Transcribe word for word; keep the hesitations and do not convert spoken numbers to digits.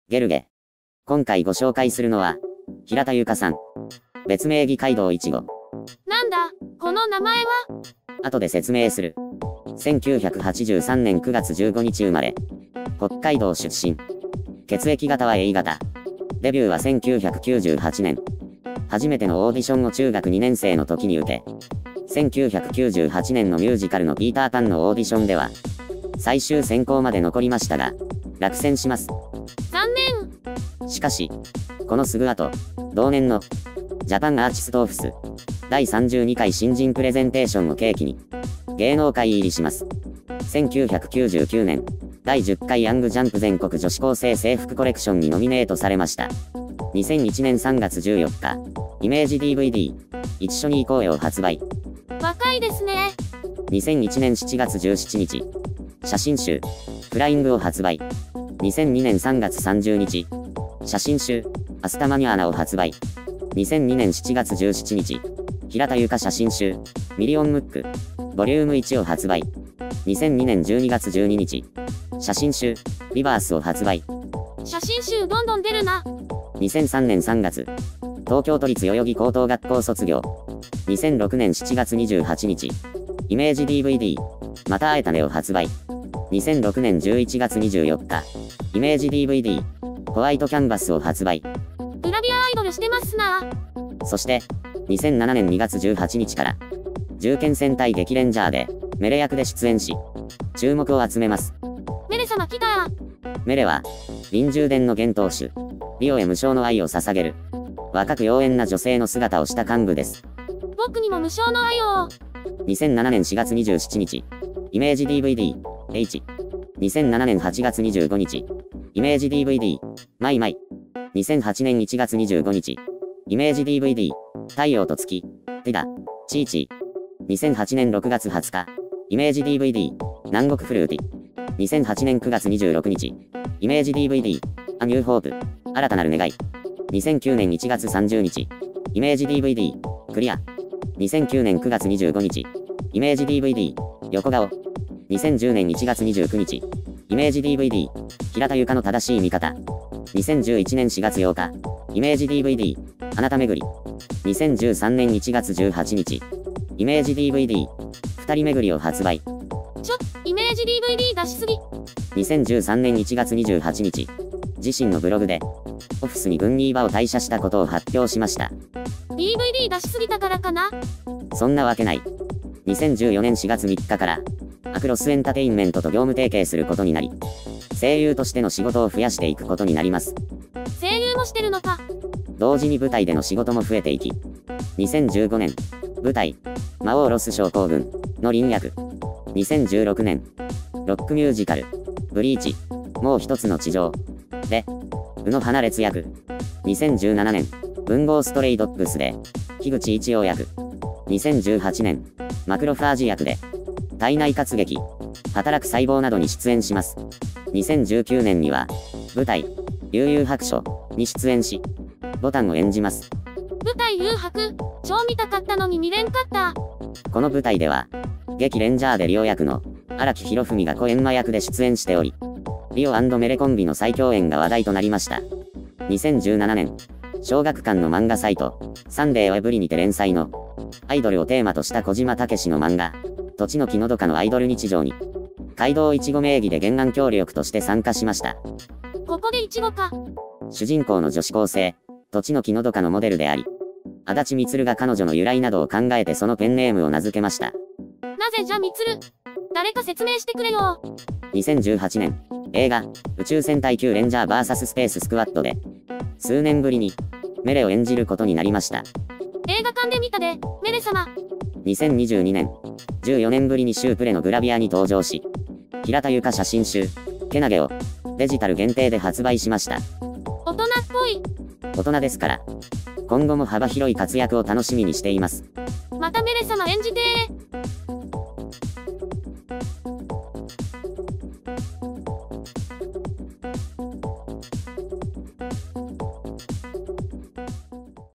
ゲルゲ。今回ご紹介するのは、平田由香さん。別名義街道いちご。 なんだ、この名前は？ 後で説明する。せんきゅうひゃくはちじゅうさんねんくがつじゅうごにち生まれ。北海道出身。血液型は エー 型。デビューはせんきゅうひゃくきゅうじゅうはちねん。初めてのオーディションを中学にねんせいの時に受け、せんきゅうひゃくきゅうじゅうはちねんのミュージカルのピーターパンのオーディションでは、最終選考まで残りましたが、落選します。 残念。 しかし、このすぐ後、同年の、ジャパンアーティストオフス、だいさんじゅうにかい新人プレゼンテーションを契機に、芸能界入りします。せんきゅうひゃくきゅうじゅうきゅうねん、だいじゅっかいヤングジャンプ全国女子高生制服コレクションにノミネートされました。にせんいちねんさんがつじゅうよっか、イメージ ディーブイディー、一緒に行こうよを発売。 若いですね。 にせんいちねんしちがつじゅうしちにち、写真集、フライングを発売。にせんにねんさんがつさんじゅうにち、写真集、アスタマニアーナを発売。にせんにねんしちがつじゅうしちにち、平田由香写真集、ミリオンムック、ボリュームいちを発売。にせんにねんじゅうにがつじゅうににち、写真集、リバースを発売。 写真集どんどん出るな。 にせんさんねんさんがつ、東京都立代々木高等学校卒業。にせんろくねんしちがつにじゅうはちにち、イメージ ディーブイディー、また会えたねを発売。にせんろくねんじゅういちがつにじゅうよっか、イメージ ディーブイディー、ホワイトキャンバスを発売。 グラビアアイドルしてますな。 そして、にせんななねんにがつじゅうはちにちから、銃剣戦隊激レンジャーで、メレ役で出演し、注目を集めます。 メレ様来た。 メレは、臨終伝の幻冬種、リオへ無償の愛を捧げる、若く妖艶な女性の姿をした幹部です。 僕にも無償の愛を。 にせんななねんしがつにじゅうしちにち、イメージ ディーブイディー、H。にせんななねんはちがつにじゅうごにち、イメージ ディーブイディー、マイマイ。にせんはちねんいちがつにじゅうごにち、イメージ ディーブイディー、太陽と月、ティダ、チーチー。にせんはちねんろくがつはつか、イメージ ディーブイディー、南国フルーティ。にせんはちねんくがつにじゅうろくにち、イメージ ディーブイディー、アニューホープ、新たなる願い。にせんきゅうねんいちがつさんじゅうにち、イメージ ディーブイディー、クリア。にせんきゅうねんくがつにじゅうごにち、イメージ ディーブイディー、横顔。にせんじゅうねんいちがつにじゅうくにち、イメージ ディーブイディー、平田由香の正しい見方。にせんじゅういちねんしがつようか、イメージ ディーブイディー、あなた巡り。にせんじゅうさんねんいちがつじゅうはちにち、イメージ ディーブイディー、二人巡りを発売。 ちょ、イメージ ディーブイディー 出しすぎ。 にせんじゅうさんねんいちがつにじゅうはちにち、自身のブログで、オフィスに軍ニーバを退社したことを発表しました。 ディーブイディー 出しすぎたからかな。 そんなわけない。にせんじゅうよねんしがつみっかから、アクロスエンタテインメントと業務提携することになり、声優としての仕事を増やしていくことになります。 声優もしてるのか。 同時に舞台での仕事も増えていき、にせんじゅうごねん、舞台、魔王ロス症候群のリン役。にせんじゅうろくねん、ロックミュージカル、ブリーチ、もう一つの地上で、宇野花烈役。にせんじゅうななねん、文豪ストレイドッグスで、樋口一葉役。にせんじゅうはちねん、マクロファージ役で、体内活劇、働く細胞などに出演します。にせんじゅうきゅうねんには、舞台、悠々白書に出演し、ボタンを演じます。 舞台誘白、超見たかったのに見れんかった。 この舞台では、激レンジャーでリオ役の荒木博文がコエンマ役で出演しており、リオ&メレコンビの再共演が話題となりました。にせんじゅうななねん、小学館の漫画サイト、サンデーウェブリにて連載の、アイドルをテーマとした小島武史の漫画、土地の気のどかのアイドル日常に、街道いちご名義で原案協力として参加しました。 ここでいちごか。 主人公の女子高生、土地の気のどかのモデルであり、足立みつるが彼女の由来などを考えてそのペンネームを名付けました。 なぜじゃみつる。誰か説明してくれよ。 にせんじゅうはちねん、映画、宇宙戦隊キューレンジャー ブイエス スペーススクワットで、数年ぶりに、メレを演じることになりました。 映画館で見たで、メレ様。 にせんにじゅうにねん、じゅうよねんぶりにシュープレのグラビアに登場し、平田由香写真集、けなげを、デジタル限定で発売しました。 大人っぽい。 大人ですから、今後も幅広い活躍を楽しみにしています。 またメレ様演じてー。